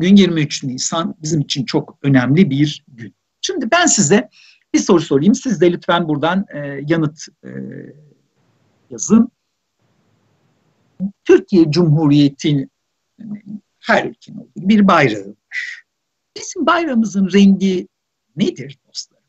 Bugün 23 Nisan bizim için çok önemli bir gün. Şimdi ben size bir soru sorayım. Siz de lütfen buradan yanıt yazın. Türkiye Cumhuriyeti'nin her ülkenin olduğu bir bayrağı var. Bizim bayrağımızın rengi nedir dostlar?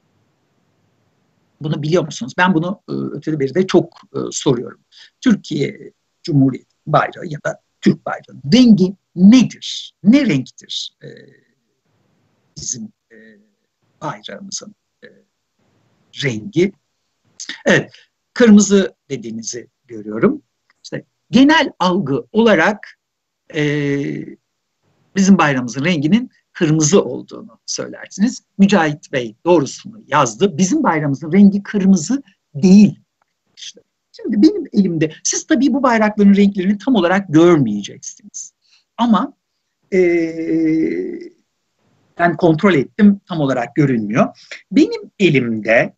Bunu biliyor musunuz? Ben bunu ötede beri de çok soruyorum. Türkiye Cumhuriyeti bayrağı ya da Türk bayrağı rengi nedir? Ne renktir bizim bayrağımızın rengi? Evet, kırmızı dediğinizi görüyorum. İşte genel algı olarak bizim bayrağımızın renginin kırmızı olduğunu söylersiniz. Mücahit Bey doğrusunu yazdı. Bizim bayrağımızın rengi kırmızı değil. İşte şimdi benim elimde, siz tabii bu bayrakların renklerini tam olarak görmeyeceksiniz. Ama ben kontrol ettim, tam olarak görünmüyor. Benim elimde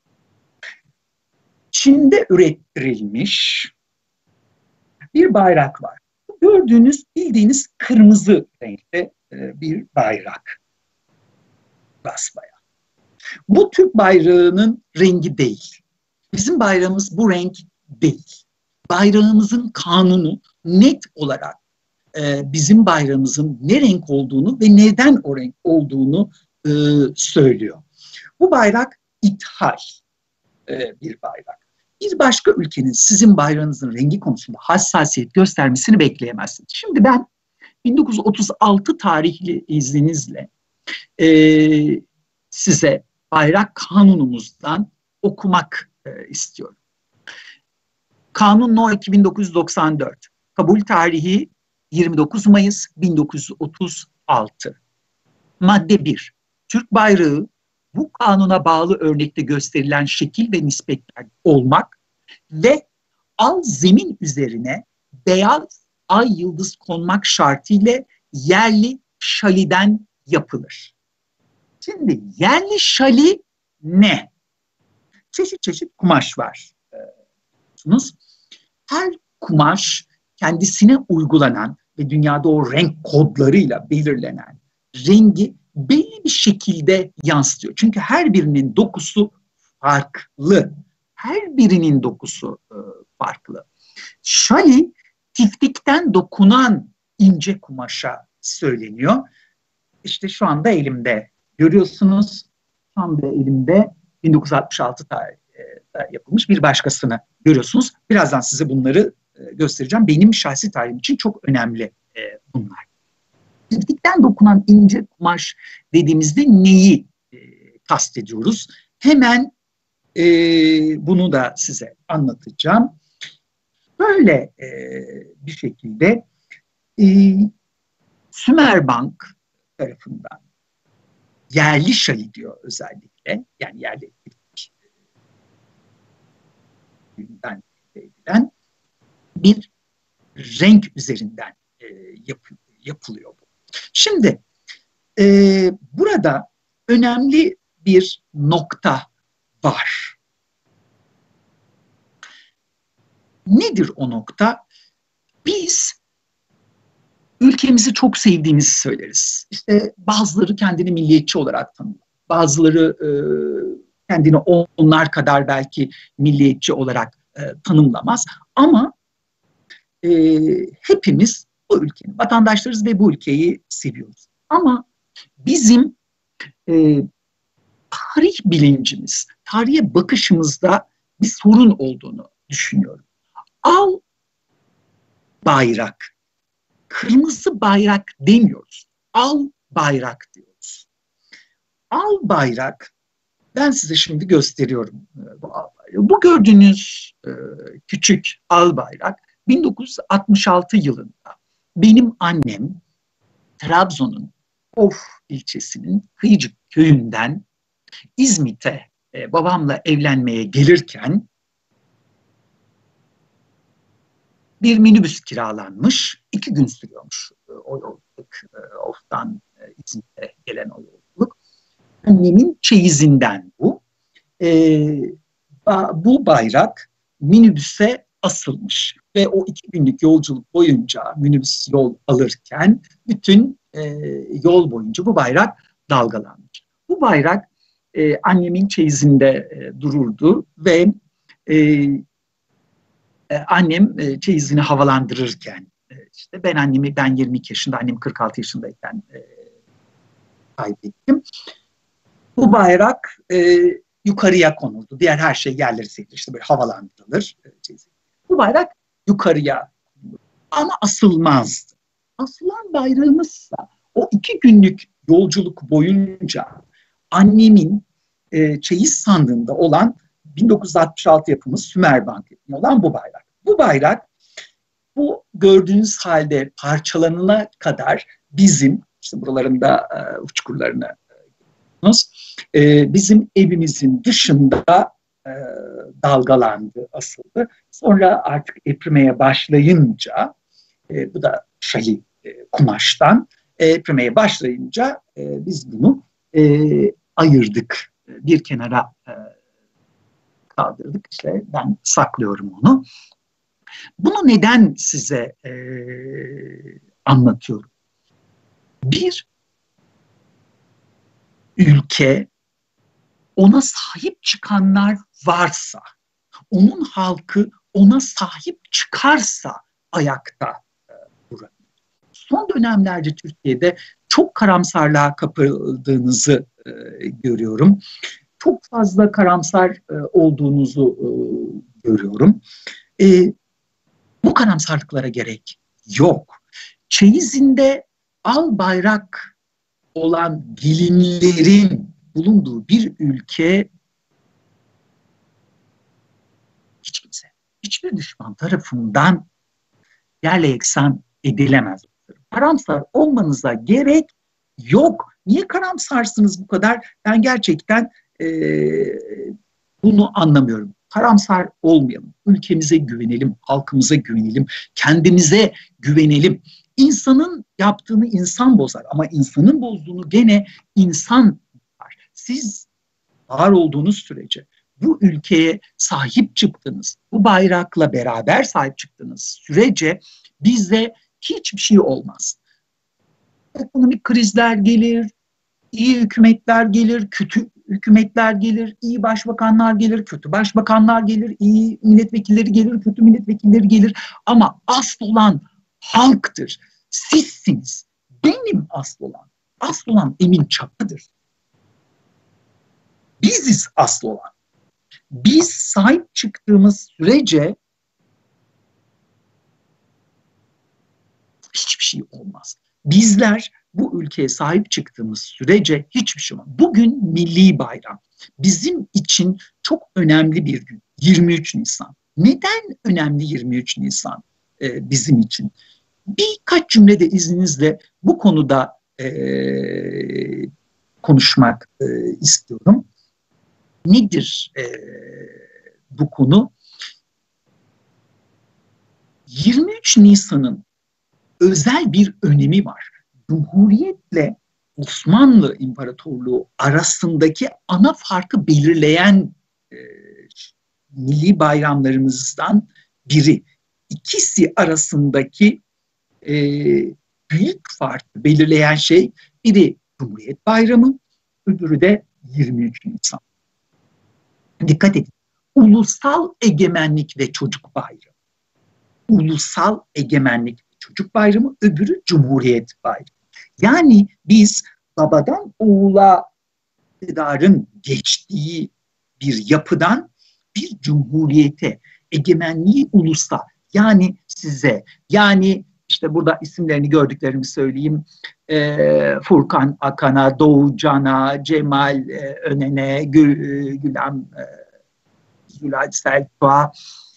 Çin'de ürettirilmiş bir bayrak var. Gördüğünüz, bildiğiniz kırmızı renkte bir bayrak. Basbayağı. Bu Türk bayrağının rengi değil. Bizim bayrağımız bu renk değil. Bayrağımızın kanunu net olarak bizim bayrağımızın ne renk olduğunu ve neden o renk olduğunu söylüyor. Bu bayrak ithal bir bayrak. Bir başka ülkenin sizin bayrağınızın rengi konusunda hassasiyet göstermesini bekleyemezsiniz. Şimdi ben 1936 tarihli izninizle size bayrak kanunumuzdan okumak istiyorum. Kanun No. 2994. Kabul tarihi 29 Mayıs 1936. Madde 1. Türk bayrağı bu kanuna bağlı örnekte gösterilen şekil ve nispetler olmak ve al zemin üzerine beyaz ay yıldız konmak şartıyla yerli şaliden yapılır. Şimdi yerli şali ne? Çeşit çeşit kumaş var. Her kumaş kendisine uygulanan ve dünyada o renk kodlarıyla belirlenen rengi belli bir şekilde yansıtıyor. Çünkü her birinin dokusu farklı. Her birinin dokusu farklı. Şali, tiftikten dokunan ince kumaşa söyleniyor. İşte şu anda elimde görüyorsunuz. Şu anda elimde 1966 tarihinde yapılmış bir başkasını görüyorsunuz. Birazdan size bunları göstereceğim. Benim şahsi tarihim için çok önemli bunlar. Tiftikten dokunan ince kumaş dediğimizde neyi kastediyoruz? Hemen bunu da size anlatacağım. Böyle bir şekilde Sümerbank tarafından yerli şali diyor özellikle, yani yerli edilen bir renk üzerinden yapılıyor bu. Şimdi burada önemli bir nokta var. Nedir o nokta? Biz ülkemizi çok sevdiğimizi söyleriz. İşte bazıları kendini milliyetçi olarak tanımlar. Bazıları kendini onlar kadar belki milliyetçi olarak tanımlamaz. Ama hepimiz bu ülkenin vatandaşlarız ve bu ülkeyi seviyoruz. Ama bizim tarih bilincimiz, tarihe bakışımızda bir sorun olduğunu düşünüyorum. Al bayrak, kırmızı bayrak demiyoruz. Al bayrak diyoruz. Al bayrak, ben size şimdi gösteriyorum bu al bayrağı. Bu gördüğünüz küçük al bayrak 1966 yılında benim annem Trabzon'un Of ilçesinin Kıyıcık köyünden İzmit'e babamla evlenmeye gelirken bir minibüs kiralanmış. 2 gün sürüyormuş o yolculuk. Of'tan İzmit'e gelen o yolculuk. Annemin çeyizinden bu. Bu bayrak minibüse asılmış ve o 2 günlük yolculuk boyunca minibüs yol alırken bütün yol boyunca bu bayrak dalgalanmış. Bu bayrak annemin çeyizinde dururdu ve annem çeyizini havalandırırken işte ben 22 yaşında, annem 46 yaşındayken kaybettim. Bu bayrak yukarıya konuldu. Diğer her şey yerleri sekilir. İşte böyle havalandırılır. Bu bayrak yukarıya konuldu. Ama asılmazdı. Asılan bayrağımızsa o 2 günlük yolculuk boyunca annemin çeyiz sandığında olan 1966 yapımı Sümerbank yapımı olan bu bayrak. Bu bayrak bu gördüğünüz halde parçalanana kadar bizim işte buralarında uçkurlarını bizim evimizin dışında dalgalandı, asıldı. Sonra artık eprimeye başlayınca bu da şahi kumaştan eprimeye başlayınca biz bunu ayırdık. Bir kenara kaldırdık. İşte ben saklıyorum onu. Bunu neden size anlatıyorum? Bir ülke ona sahip çıkanlar varsa, onun halkı ona sahip çıkarsa ayakta durabilir. Son dönemlerde Türkiye'de çok karamsarlığa kapıldığınızı görüyorum. Çok fazla karamsar olduğunuzu görüyorum. Bu karamsarlıklara gerek yok. Çeyizinde al bayrak olan gelinlerin bulunduğu bir ülke hiç kimse, hiçbir düşman tarafından yerle yeksan edilemez. Karamsar olmanıza gerek yok. Niye karamsarsınız bu kadar? Ben gerçekten bunu anlamıyorum. Karamsar olmayalım. Ülkemize güvenelim, halkımıza güvenelim, kendimize güvenelim. İnsanın yaptığını insan bozar ama insanın bozduğunu gene insan bozar. Siz var olduğunuz sürece bu ülkeye sahip çıktınız, bu bayrakla beraber sahip çıktığınız sürece bizde hiçbir şey olmaz. Ekonomik krizler gelir, iyi hükümetler gelir, kötü hükümetler gelir, iyi başbakanlar gelir, kötü başbakanlar gelir, iyi milletvekilleri gelir, kötü milletvekilleri gelir. Ama asıl olan halktır. Sizsiniz. Benim asıl olan. Asıl olan Emin Çakı'dır. Biziz asıl olan. Biz sahip çıktığımız sürece hiçbir şey olmaz. Bizler bu ülkeye sahip çıktığımız sürece hiçbir şey olmaz. Bugün milli bayram. Bizim için çok önemli bir gün. 23 Nisan. Neden önemli 23 Nisan bizim için? Birkaç cümlede izninizle bu konuda konuşmak istiyorum. Nedir bu konu? 23 Nisan'ın özel bir önemi var. Cumhuriyetle Osmanlı İmparatorluğu arasındaki ana farkı belirleyen milli bayramlarımızdan biri. İkisi arasındaki büyük farkı belirleyen şey biri Cumhuriyet Bayramı, öbürü de 23 Nisan. Dikkat edin. Ulusal Egemenlik ve Çocuk Bayramı. Ulusal Egemenlik ve Çocuk Bayramı, öbürü Cumhuriyet Bayramı. Yani biz babadan oğula iktidarın geçtiği bir yapıdan bir cumhuriyete, egemenliği ulusa, yani size, yani işte burada isimlerini gördüklerimi söyleyeyim. Furkan Akan'a, Doğucan'a, Cemal Önen'e, Gülam Zülal Selçuk'a,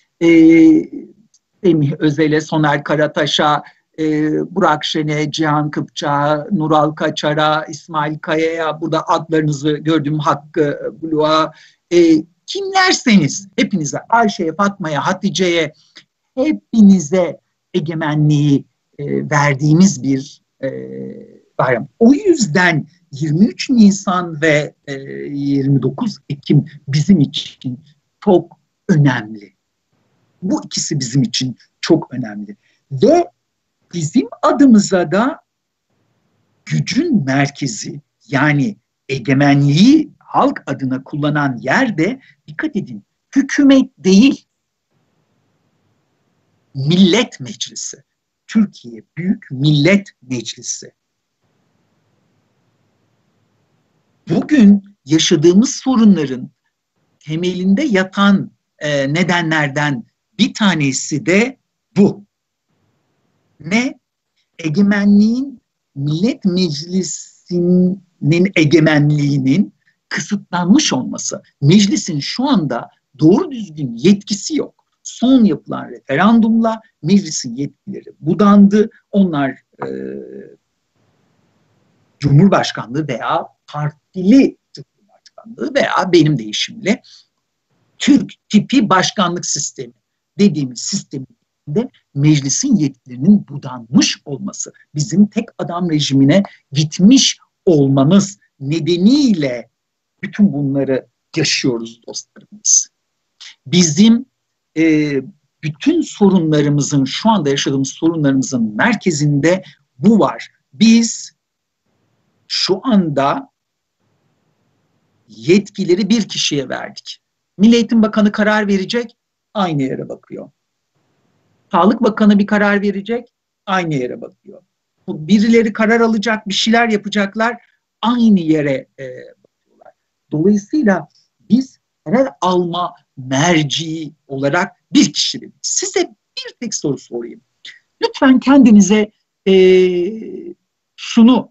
Semih Özel'e, Soner Karataş'a, Burak Şen'e, Cihan Kıpçak'a, Nural Kaçar'a, İsmail Kaya'ya, burada adlarınızı gördüğüm Hakkı Bulu'a, kimlerseniz hepinize, Ayşe'ye, Fatma'ya, Hatice'ye, hepinize egemenliği verdiğimiz bir bayram. O yüzden 23 Nisan ve 29 Ekim bizim için çok önemli. Bu ikisi bizim için çok önemli. Ve bizim adımıza da gücün merkezi, yani egemenliği halk adına kullanan yerde, dikkat edin, hükümet değil, Millet Meclisi. Türkiye Büyük Millet Meclisi. Bugün yaşadığımız sorunların temelinde yatan nedenlerden bir tanesi de bu. Ne? Egemenliğin, Millet Meclisi'nin egemenliğinin kısıtlanmış olması. Meclisin şu anda doğru düzgün yetkisi yok. Son yapılan referandumla meclisin yetkileri budandı. Onlar Cumhurbaşkanlığı veya partili Cumhurbaşkanlığı veya benim deyişimle Türk tipi başkanlık sistemi dediğimiz sistemde meclisin yetkilerinin budanmış olması, bizim tek adam rejimine gitmiş olmamız nedeniyle bütün bunları yaşıyoruz dostlarımız. Bizim bütün sorunlarımızın, şu anda yaşadığımız sorunlarımızın merkezinde bu var. Biz şu anda yetkileri bir kişiye verdik. Milli Eğitim Bakanı karar verecek, aynı yere bakıyor. Sağlık Bakanı bir karar verecek, aynı yere bakıyor. Birileri karar alacak, bir şeyler yapacaklar, aynı yere bakıyorlar. Dolayısıyla biz karar alma merci olarak bir kişilik. Size bir tek soru sorayım. Lütfen kendinize şunu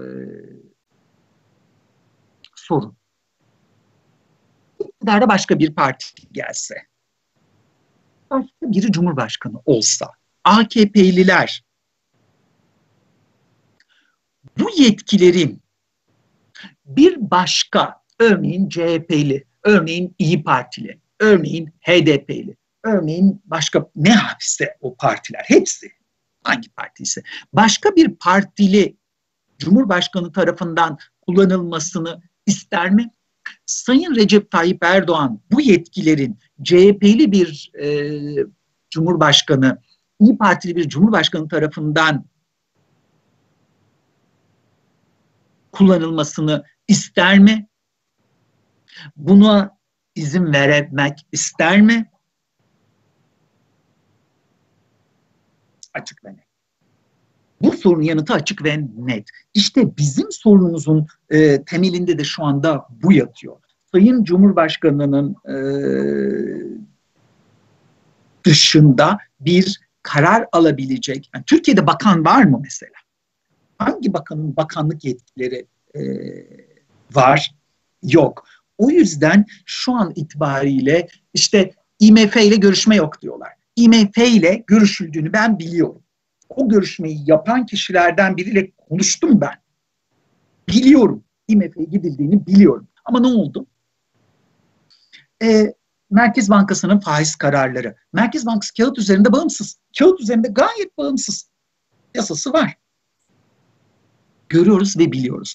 sorun. İktidarda başka bir parti gelse, başka biri Cumhurbaşkanı olsa, AKP'liler bu yetkilerin bir başka, örneğin CHP'li, örneğin İyi Partili, örneğin HDP'li, örneğin başka ne hapse o partiler, hepsi hangi partiyse, başka bir partili Cumhurbaşkanı tarafından kullanılmasını ister mi? Sayın Recep Tayyip Erdoğan bu yetkilerin CHP'li bir Cumhurbaşkanı, İyi Partili bir Cumhurbaşkanı tarafından kullanılmasını ister mi? Buna izin vermek ister mi? Açık ve net. Bu sorunun yanıtı açık ve net. İşte bizim sorunumuzun temelinde de şu anda bu yatıyor. Sayın Cumhurbaşkanı'nın dışında bir karar alabilecek, yani Türkiye'de bakan var mı mesela? Hangi bakanın bakanlık yetkileri var? Yok. O yüzden şu an itibariyle işte IMF ile görüşme yok diyorlar. IMF ile görüşüldüğünü ben biliyorum. O görüşmeyi yapan kişilerden biriyle konuştum ben. Biliyorum. IMF'ye gidildiğini biliyorum. Ama ne oldu? Merkez Bankası'nın faiz kararları. Merkez Bankası kağıt üzerinde bağımsız. Kağıt üzerinde gayet bağımsız. Yasası var. Görüyoruz ve biliyoruz.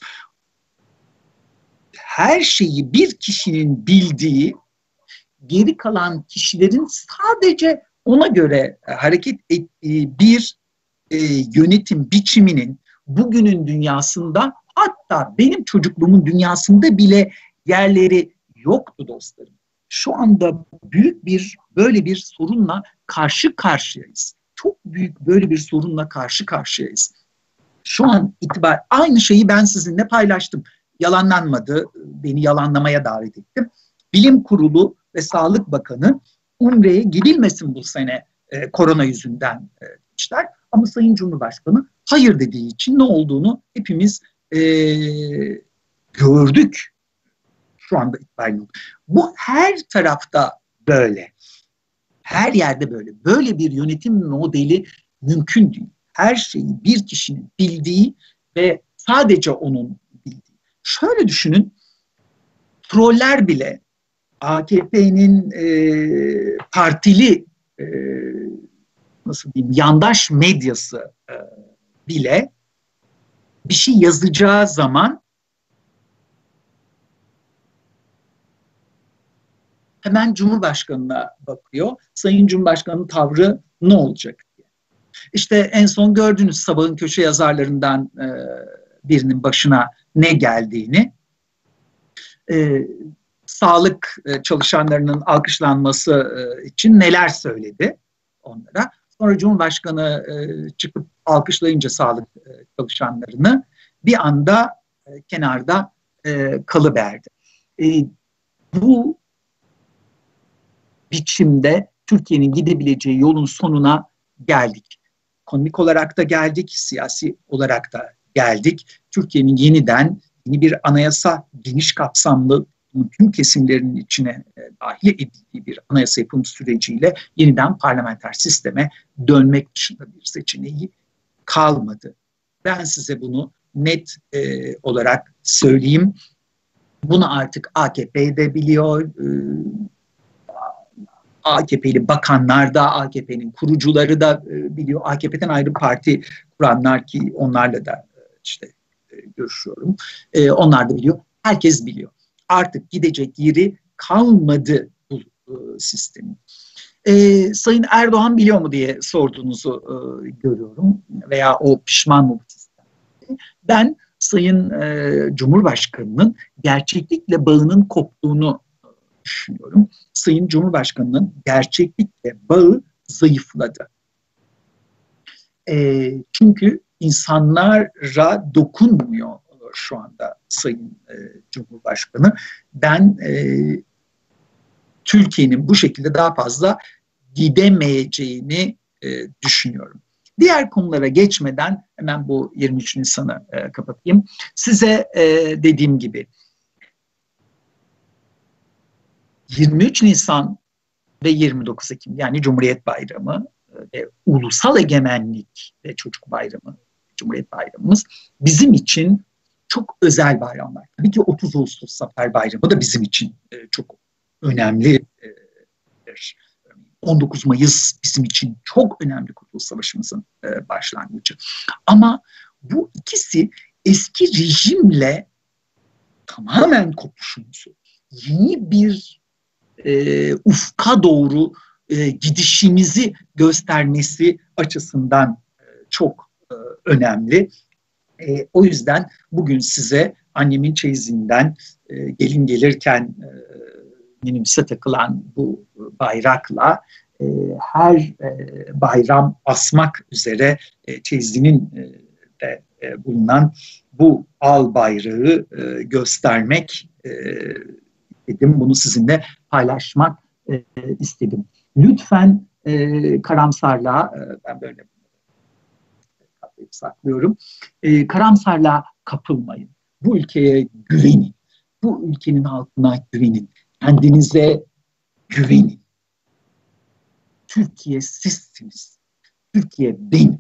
Her şeyi bir kişinin bildiği, geri kalan kişilerin sadece ona göre hareket ettiği bir yönetim biçiminin bugünün dünyasında, hatta benim çocukluğumun dünyasında bile yerleri yoktu dostlarım. Şu anda büyük bir böyle bir sorunla karşı karşıyayız. Çok büyük böyle bir sorunla karşı karşıyayız. Şu an itibariyle aynı şeyi ben sizinle paylaştım. Yalanlanmadı, beni yalanlamaya davet ettim. Bilim Kurulu ve Sağlık Bakanı Umre'ye gidilmesin bu sene korona yüzünden demişler. Ama Sayın Cumhurbaşkanı hayır dediği için ne olduğunu hepimiz gördük şu anda itibariyle. Bu her tarafta böyle. Her yerde böyle. Böyle bir yönetim modeli mümkün değil. Her şeyi bir kişinin bildiği ve sadece onun bildiği. Şöyle düşünün, troller bile AKP'nin partili nasıl diyeyim, yandaş medyası bile bir şey yazacağı zaman hemen Cumhurbaşkanı'na bakıyor. Sayın Cumhurbaşkanı'nın tavrı ne olacak diye. İşte en son gördünüz, Sabah'ın köşe yazarlarından birinin başına ne geldiğini, sağlık çalışanlarının alkışlanması için neler söyledi onlara. Sonra Cumhurbaşkanı çıkıp alkışlayınca sağlık çalışanlarını bir anda kenarda kalıverdi. Bu biçimde Türkiye'nin gidebileceği yolun sonuna geldik. Ekonomik olarak da geldik, siyasi olarak da geldik. Türkiye'nin yeni bir anayasa, geniş kapsamlı tüm kesimlerinin içine dahil edildiği bir anayasa yapım süreciyle yeniden parlamenter sisteme dönmek dışında bir seçeneği kalmadı. Ben size bunu net olarak söyleyeyim. Bunu artık AKP de biliyor, AKP'li bakanlar da, AKP'nin kurucuları da biliyor. AKP'den ayrı parti kuranlar, ki onlarla da işte görüşüyorum. Onlar da biliyor. Herkes biliyor. Artık gidecek yeri kalmadı bu sistemin. Sayın Erdoğan biliyor mu diye sorduğunuzu görüyorum. Veya o pişman mı bu sistemde? Ben Sayın Cumhurbaşkanı'nın gerçeklikle bağının koptuğunu düşünüyorum. Sayın Cumhurbaşkanı'nın gerçeklikle bağı zayıfladı. Çünkü insanlara dokunmuyor şu anda Sayın Cumhurbaşkanı. Ben Türkiye'nin bu şekilde daha fazla gidemeyeceğini düşünüyorum. Diğer konulara geçmeden hemen bu 23 Nisan'ı kapatayım. Size dediğim gibi 23 Nisan ve 29 Ekim, yani Cumhuriyet Bayramı ve Ulusal Egemenlik ve Çocuk Bayramı, Cumhuriyet Bayramımız bizim için çok özel bayramlar. Tabii ki 30 Ağustos Zafer Bayramı da bizim için çok önemlidir. 19 Mayıs bizim için çok önemli, Kurtuluş Savaşımızın başlangıcı. Ama bu ikisi eski rejimle tamamen kopuşumuzu, yeni bir ufka doğru gidişimizi göstermesi açısından çok önemli. O yüzden bugün size annemin çeyizinden gelin gelirken minibüse takılan bu bayrakla her bayram asmak üzere çeyizinin de bulunan bu al bayrağı göstermek dedim. Bunu sizinle paylaşmak istedim. Lütfen karamsarlığa, ben böyle saklıyorum, karamsarlığa kapılmayın. Bu ülkeye güvenin. Bu ülkenin halkına güvenin. Kendinize güvenin. Türkiye sizsiniz. Türkiye benim.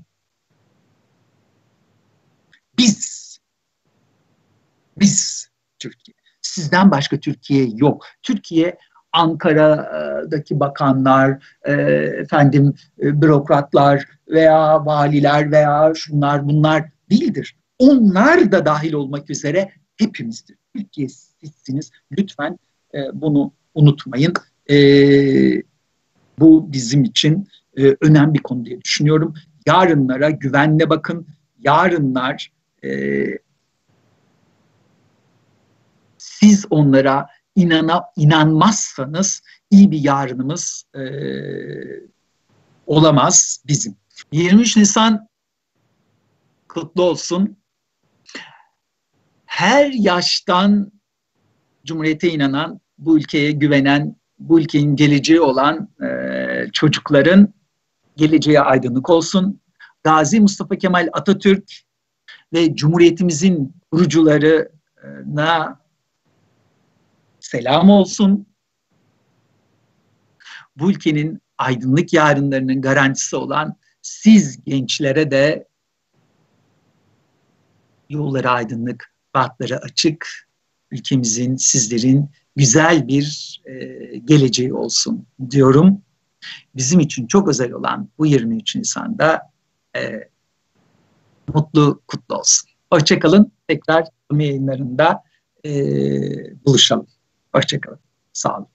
Biz Türkiye. Sizden başka Türkiye yok. Türkiye Ankara'daki bakanlar, bürokratlar veya valiler veya şunlar bunlar değildir. Onlar da dahil olmak üzere hepimizdir. Türkiye sizsiniz. Lütfen bunu unutmayın. Bu bizim için önemli bir konu diye düşünüyorum. Yarınlara güvenle bakın. Yarınlar siz onlara inanmazsanız iyi bir yarınımız olamaz bizim. 23 Nisan kutlu olsun. Her yaştan Cumhuriyete inanan, bu ülkeye güvenen, bu ülkenin geleceği olan çocukların geleceği aydınlık olsun. Gazi Mustafa Kemal Atatürk ve Cumhuriyetimizin kurucularına selam olsun. Bu ülkenin aydınlık yarınlarının garantisi olan siz gençlere de yolları aydınlık, bahtları açık, ülkemizin, sizlerin güzel bir geleceği olsun diyorum. Bizim için çok özel olan bu 23 Nisan'da mutlu, kutlu olsun. Hoşçakalın. Tekrar yayınlarında buluşalım. Hoşçakalın. Sağ olun.